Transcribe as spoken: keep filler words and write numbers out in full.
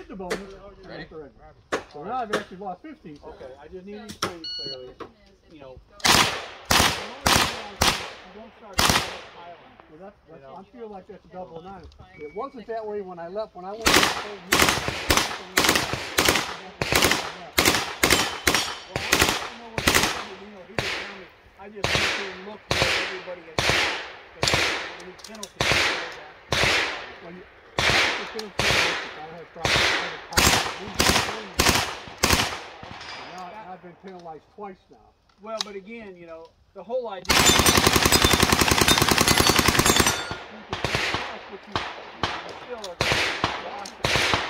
did the bonus. Ready? So now I've actually lost fifteen. Okay, I just need to explain clearly. You know, you don't start piling. Well, that's, that's, You know. I feel like that's a double nine. It wasn't that way when I left. When I went to the whole meeting, I just went through and looked at everybody at any penalty. when you, the penalty, I had problems. I had a problem. Now I've been penalized twice now. Well, but again, you know, the whole idea is you can cross, but you still are going to